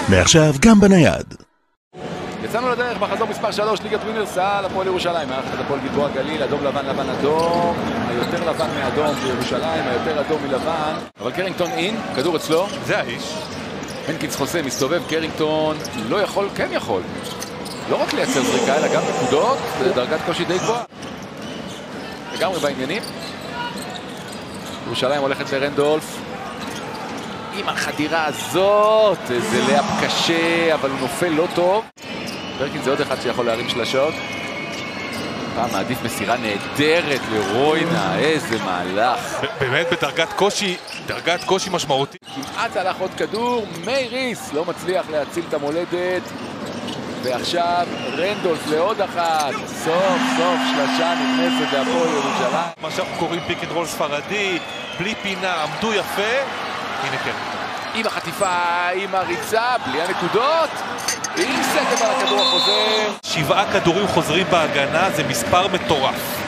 מעכשיו גם בנייד. יצאנו לדרך בחזור מספר 3, ליגת ווינרסל, הפועל ירושלים, מארחת הפועל גלבוע גליל, אדום לבן לבן אדום, היותר לבן מאדום בירושלים, היותר אדום מלבן, אבל קרינגטון אין, כדור אצלו, זה האיש. הנקינס חוסה, מסתובב, קרינגטון לא יכול, כן יכול, לא רק לייצר זריקה, אלא גם נקודות, בדרגת קושי די גבוהה. לגמרי בעניינים. ירושלים הולכת לרנדולף. עם החדירה הזאת, זה לאפ קשה, אבל הוא נופל לא טוב. פרקינס זה עוד אחד שיכול להרים שלשות. פעם מעדיף מסירה נהדרת לרוינה, איזה מהלך. באמת דרגת קושי משמעותי. כמעט הלך עוד כדור, מייריס לא מצליח להציל את המולדת. ועכשיו רנדולף לעוד אחת, סוף סוף שלשה נכנסת להפועל ירושלים. מה שאנחנו קוראים פיק אנד רול ספרדי, בלי פינה, עמדו יפה. הנה כן. עם החטיפה, עם הריצה, בלי הנקודות, עם סקב על הכדור החוזר. 7 כדורים חוזרים בהגנה, זה מספר מטורף.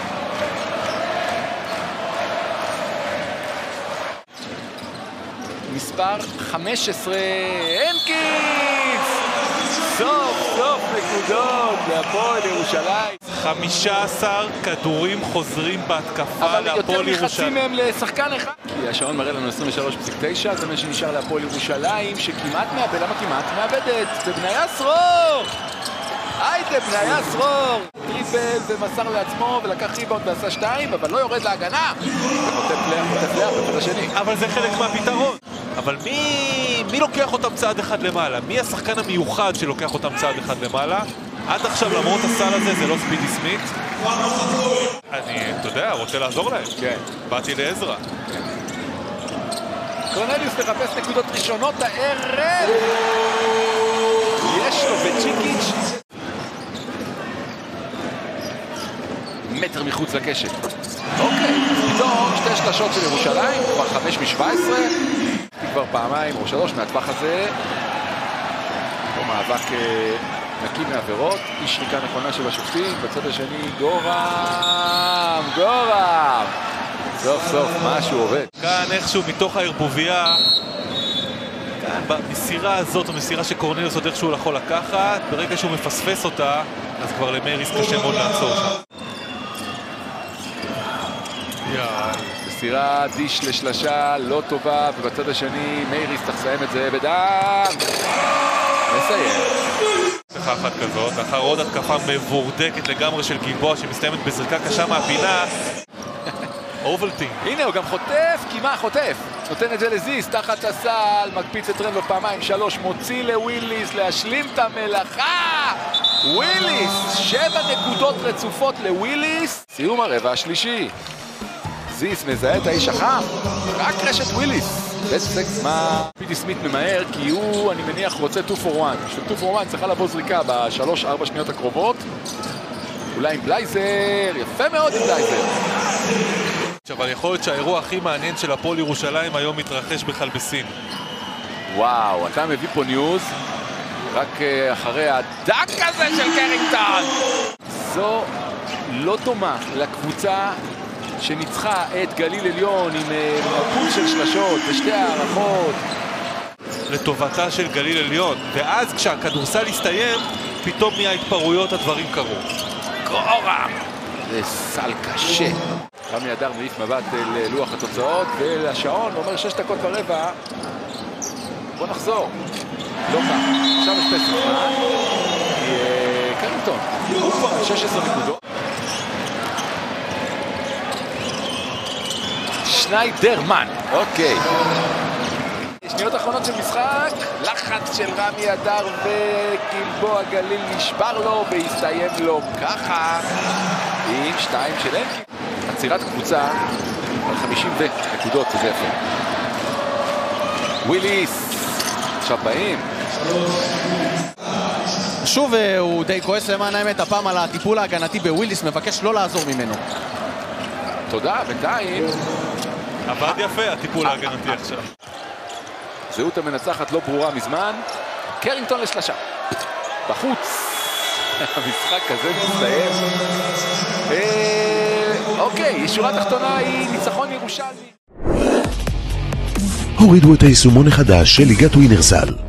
מספר 15, הנקינס! סוף סוף נקודות להפועל ירושלים. 15 כדורים חוזרים בהתקפה להפועל ירושלים. אבל יותר מחצי מהם לשחקן אחד. כי השעון מראה לנו 23.9, זה מה שנשאר להפועל ירושלים, שכמעט מאבד, למה כמעט מאבדת? בבניה סרור! היידה בניה סרור! טריפל ומסר לעצמו ולקח ריבאונד ועשה 2, אבל לא יורד להגנה. וחוטף פלח בצד השני. אבל זה חלק מהפתרון. אבל מי לוקח אותם צעד אחד למעלה? מי השחקן המיוחד שלוקח אותם צעד אחד למעלה? עד עכשיו, למרות הסל הזה, זה לא ספידי סמית. אתה יודע, רוצה לעזור להם. כן. באתי לעזרה. קורנליוס מחפש נקודות ראשונות הערב. יש לו וצ'יקיץ'. מטר מחוץ לקשת. אוקיי, פתאום 2 שלשות של ירושלים, כבר 5 מ-17. כבר פעמיים או 3 מהטווח הזה. פה מאבק נקי מעבירות, אי שריקה נכונה של השופטים, בצד השני גורם! סוף סוף משהו עובד. כאן איכשהו מתוך הערבוביה, במסירה הזאת, המסירה שקורנליוס עוד איכשהו יכול לקחת, ברגע שהוא מפספס אותה, אז כבר למייריס קשה מאוד לעצור. מסירה דיש לשלשה לא טובה, ובצד השני מייריס תחסיים את זה בדם. מסיים. צריכה אחת כזאת, לאחר עוד התקפה מבורדקת לגמרי של גלבוע שמסתיימת בזריקה קשה מהפינה. אובלטינג. הנה הוא גם חוטף, כמעט חוטף. נותן את זה לזיס, תחת הסל, מקפיץ את רנדולף פעמיים 3, מוציא לוויליס להשלים את המלאכה. וויליס, 7 נקודות רצופות לוויליס. סיום הרבע השלישי. זיס מזהה את האיש החם, רק רשת וויליס. בסק מה פידי סמית ממהר, כי הוא, אני מניח, רוצה 2 for 1. בשביל 2 for 1 צריכה לבוא זריקה ב3-4 שניות הקרובות. אולי עם בלייזר, יפה מאוד עם בלייזר. אבל יכול להיות שהאירוע הכי מעניין של הפועל ירושלים היום מתרחש בכלל בסין. וואו, אתה מביא פה ניוז, רק אחרי הדק הזה של קרינגטון. זו לא דומה לקבוצה שניצחה את גליל עליון עם מפול של שלשות ושתי הערכות. לטובתה של גליל עליון, ואז כשהכדורסל הסתיים, פתאום מההתפרעויות הדברים קרו. גורם! זה סל קשה. רמי אדר מעיף מבט ללוח התוצאות ולשעון, הוא אומר 6 דקות ורבע. בוא נחזור. לא כך. עכשיו יש פסק זמן. קרינגטון, הוא כבר 16 נקודות. שניידרמן, אוקיי. שניות אחרונות של משחק, לחץ של רמי אדר וגלבוע גליל נשבר לו והסתיים לו ככה עם 2 של הנקינס. עצירת קבוצה על 50 נקודות, זה יפה. וויליס, עכשיו באים. שוב הוא די כועס למען האמת הפעם על הטיפול ההגנתי בוויליס, מבקש לא לעזור ממנו. תודה, בינתיים. עבד יפה הטיפול ההגנתי עכשיו. זהות המנצחת לא ברורה מזמן. קרינגטון לשלשה. בחוץ. המשחק כזה מסתיים. אוקיי, שורה תחתונה היא ניצחון ירושלמי. הורידו את היישומון החדש של ליגת ווינרסל.